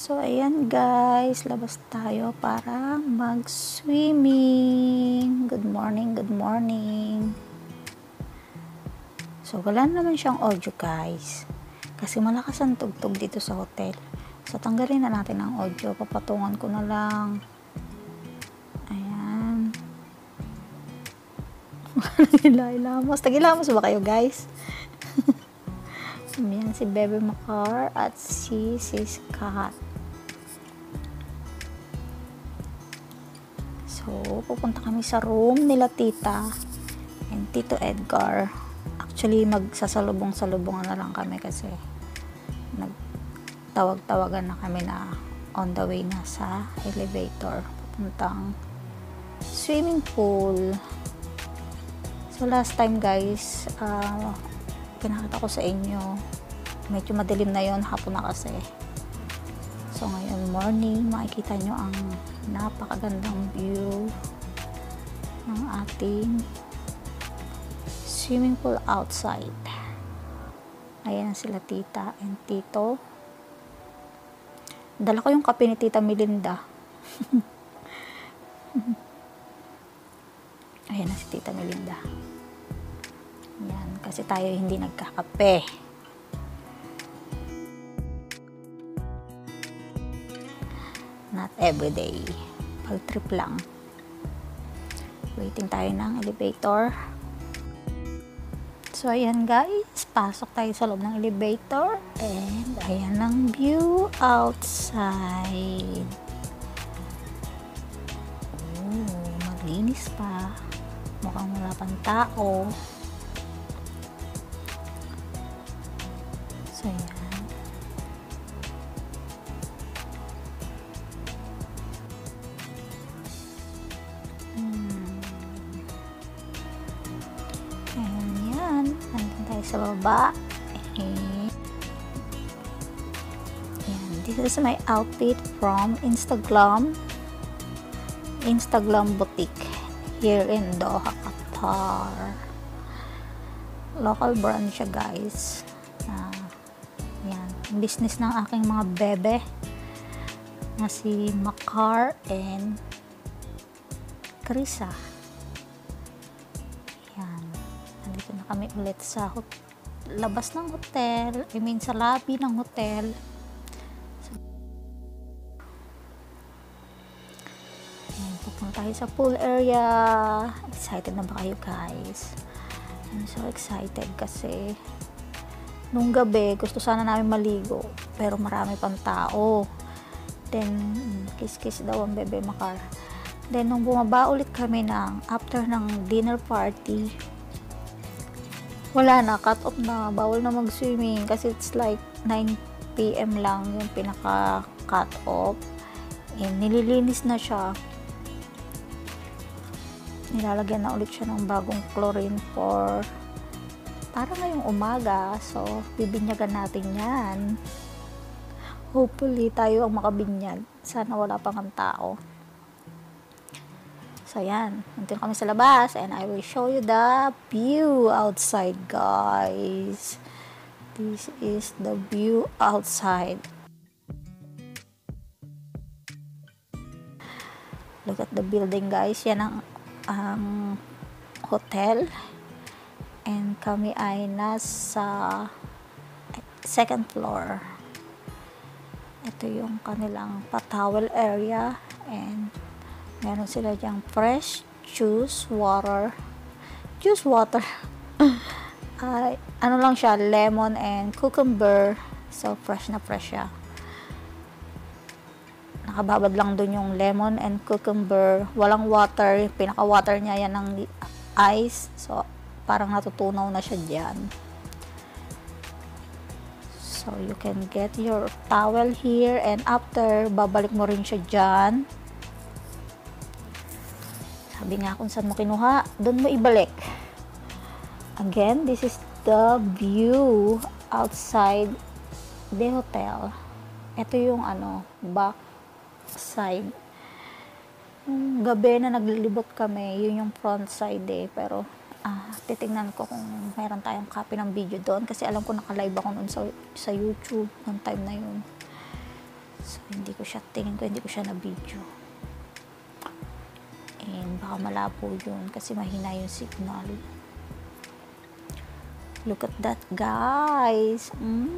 So, ayan guys, labas tayo para mag-swimming. Good morning, good morning. So, wala naman siyang audio guys. Kasi malakas ang tugtog dito sa hotel. So, tanggalin na natin ang audio. Papatungan ko na lang. Ayan. Ilamos. Tagilamos ba kayo guys? Ayan, si Bebe Macar at si Sis Kat. So, pupunta kami sa room nila Tita and Tito Edgar. Actually, magsasalubong-salubong na lang kami kasi nagtawag-tawagan na kami na on the way na sa elevator. Pupuntang swimming pool. So, last time guys, pinakita ko sa inyo, medyo madilim na yon, hapon na kasi. So ngayon morning, makikita nyo ang napakagandang view ng ating swimming pool outside. Ayan sila Tita and Tito. Dala ko yung kape ni Tita Melinda. Ayan na si Tita Melinda. Yan, kasi tayo hindi nagkakape. Not everyday. Pag trip lang. Waiting tayo ng elevator. So, ayan guys. Pasok tayo sa loob ng elevator. And, ayan ang view outside. Oh, malinis pa. Mukhang wala pang tao. So, yan. Ayan yan. Nandun tayo sa baba. Ayan. This is my outfit from Instagram Boutique here in Doha, Qatar. Local brand siya guys. Yan, business ng aking mga bebe na si Macar and Krisa. Yan, nandito na kami ulit sa labas ng hotel, sa lobby ng hotel. Yan, pupunta tayo sa pool area. Excited na ba kayo guys? I'm so excited kasi nung gabi, gusto sana namin maligo, pero marami pang tao. Then, kiss-kiss daw ang Bebe Macar. Then, nung bumaba ulit kami after ng dinner party, wala na, cut off na, bawal na mag-swimming kasi it's like 9 PM lang yung pinaka-cut off. And, nililinis na siya. Nilalagyan na ulit siya ng bagong chlorine para ngayong umaga. So, bibinyagan natin yan. Hopefully, tayo ang makabinyag. Sana wala pang ang tao. So, yan. Nandito kami sa labas and I will show you the view outside, guys. This is the view outside. Look at the building, guys. Yan ang hotel. And kami ay nasa second floor. Ito yung kanilang pa-towel area. And meron sila dyang fresh juice water. Ano lang siya, lemon and cucumber. So, fresh na fresh siya. Nakababad lang dun yung lemon and cucumber. Walang water. Pinaka-water niya yan ng ice. So, parang natutunaw na siya dyan. So, you can get your towel here and after, babalik mo rin siya dyan. Sabi nga kung saan mo kinuha, doon mo ibalik. Again, this is the view outside the hotel. Ito yung back side. Yung gabi na naglilibot kami, yun yung front side pero titignan ko kung mayroon tayong copy ng video doon kasi alam ko naka-live ako noon sa YouTube noong time na yun. So, tingin ko hindi ko siya na video. And baka malabo yun kasi mahina yung signal. Look at that, guys.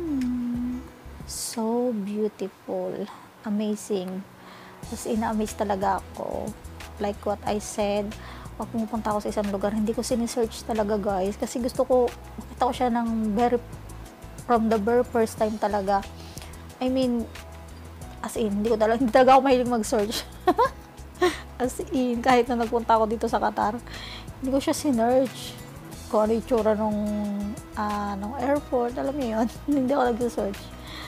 So beautiful. Amazing. Tapos ina-amaze talaga ako. Like what I said, pag pumupunta ako sa isang lugar, hindi ko sinesearch talaga, guys. Kasi gusto ko, makita ko siya from the very first time talaga. I mean, as in, hindi talaga ako mahilig mag-search. As in, kahit na nagpunta ako dito sa Qatar, hindi ko siya sinearch. Kung ano yung tsura nung airport, alam mo yun, hindi ako nag-search.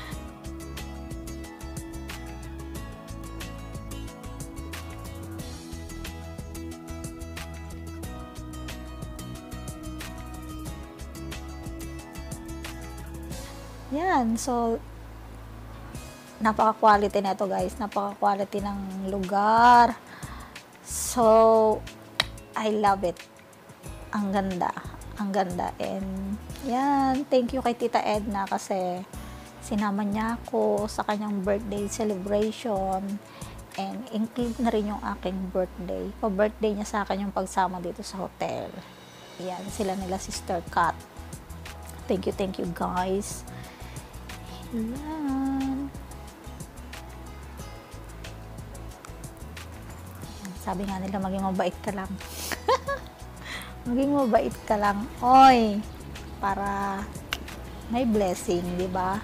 Yan, so, napaka-quality na ito, guys. Napaka-quality ng lugar. So, I love it. Ang ganda. Ang ganda. And, yan. Thank you kay Tita Edna kasi sinama niya ako sa kanyang birthday celebration. And, include na rin yung aking birthday. Pa-birthday niya sa akin yung pagsama dito sa hotel. Yan. Sila nila Sister Kat. Thank you guys. Yan. Sabi nga nila, maging mabait ka lang. Maging mabait ka lang. Oy, para may blessing, di ba?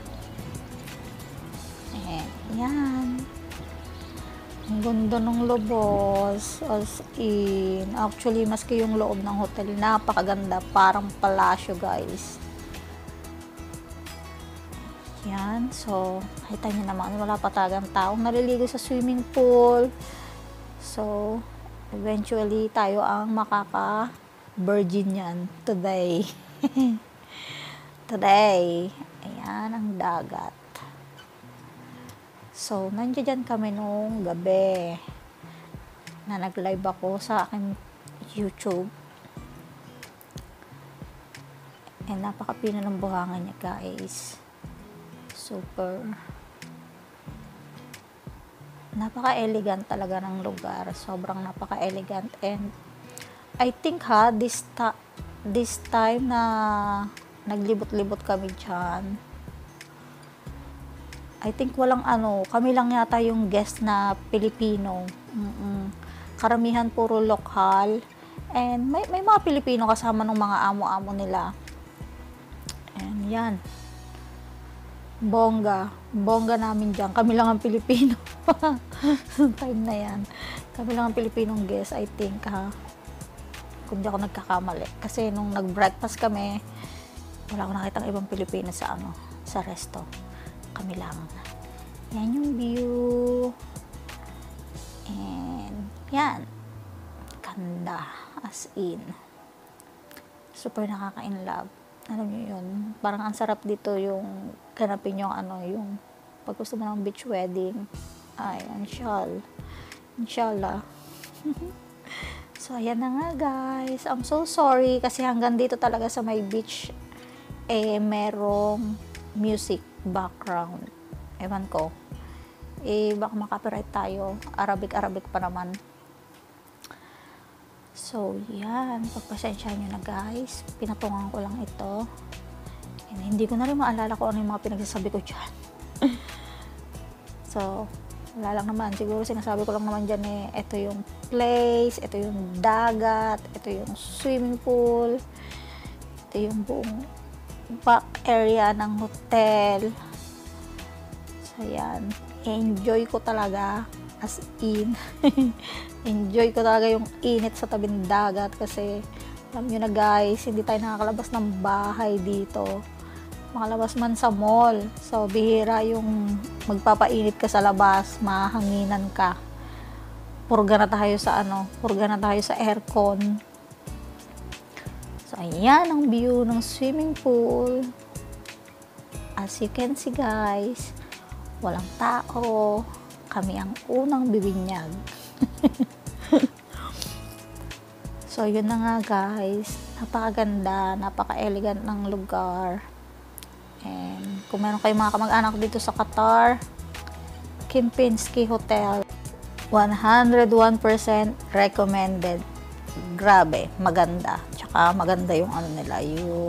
Yan. Ang ganda ng lobos. As in, actually, maski yung loob ng hotel, napakaganda. Parang palasyo, guys. Yan. So, nakita niyo naman, wala pa talagang taong naliligo sa swimming pool. So, eventually, tayo ang makaka-virgin yan today. Today. Ayan, ang dagat. So, nandiyan kami nung gabi na nag-live ako sa aking YouTube. And napakapino ng buhangan niya, guys. Super. Napaka-elegant talaga ng lugar. Sobrang napaka-elegant. And I think this time na naglibot-libot kami dyan, I think walang kami lang yata yung guest na Pilipino. Karamihan puro lokal. And may mga Pilipino kasama ng mga amo-amo nila. And yan. Bongga namin dyan. Kami lang ang Pilipino. Time na yan. Kami lang ang Pilipinong guest, I think, ha. Kung di ako nagkakamali. Kasi nung nag-breakfast kami, wala akong nakitang ibang Pilipino sa resto. Kami lang. Yan yung view. And, yan. Ganda. As in. Super nakaka-inlove. Alam niyo yun, parang ang sarap dito yung ganapin yung yung pag gusto mo ng beach wedding. Ay, inshallah. So, ayan na nga, guys. I'm so sorry kasi hanggang dito talaga sa may beach merong music background. Ewan ko. Baka makapiright tayo. Arabic pa naman. So, yan. Pagpasensya nyo na, guys. Pinatungan ko lang ito. And hindi ko na rin maalala kung ano yung mga pinagsasabi ko dyan. So, wala lang naman. Siguro sinasabi ko lang naman dyan ito yung place, ito yung dagat, ito yung swimming pool, ito yung buong back area ng hotel. So, yan. Enjoy ko talaga. As in, enjoy ko talaga yung init sa tabing dagat kasi alam nyo na, guys, hindi tayo nakakalabas ng bahay dito. Makalabas man sa mall. So, bihira yung magpapainit ka sa labas, mahanginan ka. Purga na tayo sa aircon. So, ayan ang view ng swimming pool. As you can see, guys, walang tao. Kami ang unang bibinyag. So, yun na nga, guys. Napakaganda, napaka-elegant ng lugar. And kung meron kayong mga kamag-anak dito sa Qatar, Kempinski Hotel. 101% recommended. Grabe, maganda. Tsaka maganda yung ano nila,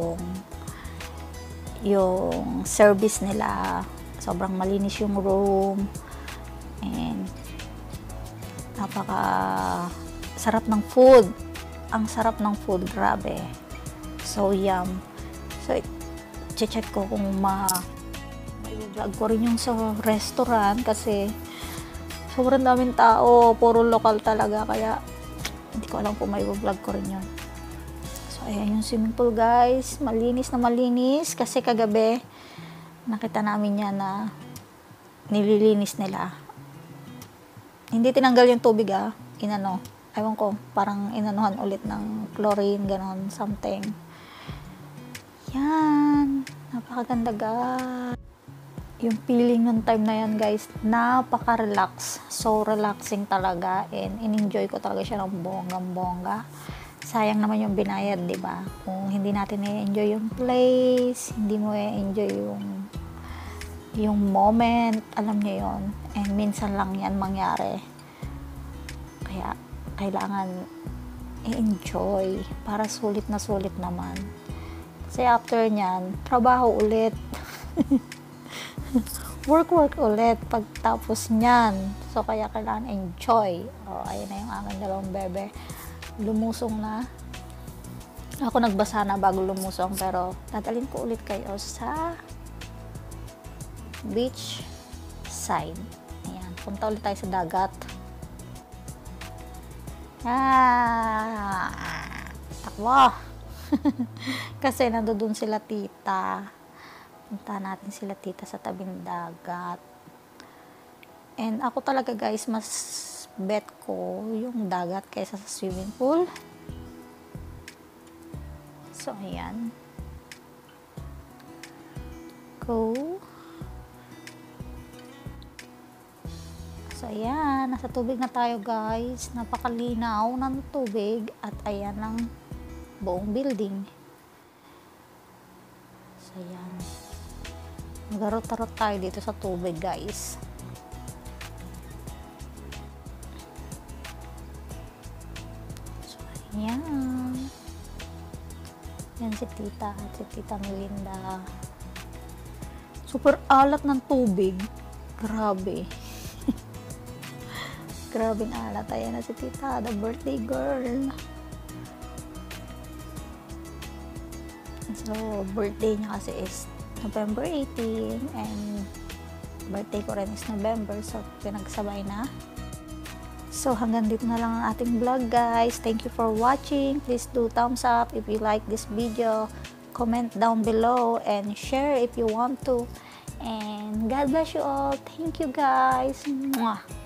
yung service nila. Sobrang malinis yung room. And napaka sarap ng food. Ang sarap ng food, grabe. So yum. So check ko kung vlog ko rin yung sa restaurant kasi sobrang daming tao, puro lokal talaga, kaya hindi ko alam kung may vlog ko rin yun. So ayan yung swimming pool guys, malinis na malinis kasi kagabi nakita namin yan na nililinis nila. Hindi tinanggal yung tubig ewan ko, parang inanuhan ulit ng chlorine, ganon, something. Yan, napakaganda guys. Yung feeling nung time na yan guys, napaka-relax. So relaxing talaga, and in-enjoy ko talaga siya ng bonggang-bongga. Sayang naman yung binayad, di ba? Kung hindi natin i-enjoy yung place, hindi mo i-enjoy yung moment, alam niyo yon. And minsan lang yan mangyari. Kaya kailangan i-enjoy para sulit na sulit naman. Kasi after nyan, trabaho ulit. work ulit pagtapos nyan. So kaya kailangan enjoy. Ayun na yung aking dalawang bebe. Lumusong na. Ako nagbasa na bago lumusong, pero dadalhin ko ulit kayo sa beach side. Ayan, punta ulit tayo sa dagat. Takbo. Kasi nandoon sila tita. Punta natin sila tita sa tabing dagat. And ako talaga guys, mas bet ko yung dagat kaysa sa swimming pool. So ayan. Go. So ayan, nasa tubig na tayo guys. Napakalinaw ng tubig at ayan ang buong building. So ayan. Magarot-tarot tayo dito sa tubig guys. So ayan. Yan si tita at si tita Melinda. Super alat ng tubig. Grabe. Grabing alat. Ayan na si tita, the birthday girl. So, birthday niya kasi is November 18 and birthday ko rin is November. So, pinagsabay na. So, hanggang dito na lang ang ating vlog guys. Thank you for watching. Please do thumbs up if you like this video. Comment down below and share if you want to. And God bless you all. Thank you guys. Mwah.